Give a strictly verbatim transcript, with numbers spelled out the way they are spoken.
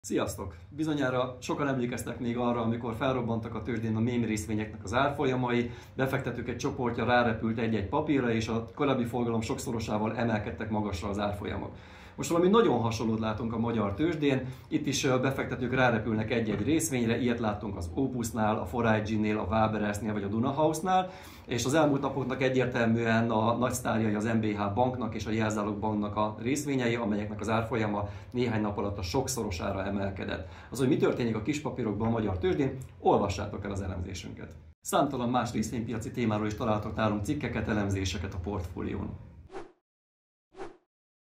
Sziasztok! Bizonyára sokan emlékeztek még arra, amikor felrobbantak a tőzsdén a mém részvényeknek az árfolyamai, befektetők egy csoportja rárepült egy-egy papírra, és a korábbi forgalom sokszorosával emelkedtek magasra az árfolyamok. Most valami nagyon hasonlót látunk a magyar tőzsdén, itt is befektetők rárepülnek egy-egy részvényre, ilyet láttunk az Opusnál, a four I G-nél, a Waberesnél vagy a Dunahouse-nál, és az elmúlt napoknak egyértelműen a nagy sztárjai az em bé há banknak és a Jelzálog banknak a részvényei, amelyeknek az árfolyama néhány nap alatt a sokszorosára emelkedett. Az, hogy mi történik a kispapírokban a magyar tőzsdén, olvassátok el az elemzésünket. Számtalan más részvénypiaci témáról is találtok nálunk cikkeket, elemzéseket a portfólión.